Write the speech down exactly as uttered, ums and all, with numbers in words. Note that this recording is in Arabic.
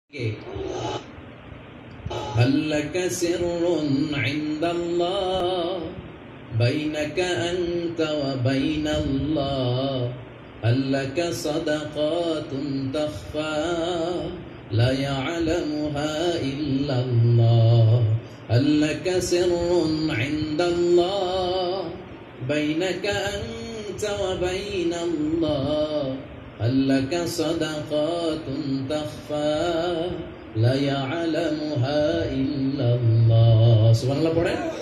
هل لك سر عند الله بينك أنت وبين الله هل لك صدقات تخفى لا يعلمها إلا الله هل لك سر عند الله بينك أنت وبين الله هل لك صدقات تخفى لا يعلمها إلا الله سبحان الله.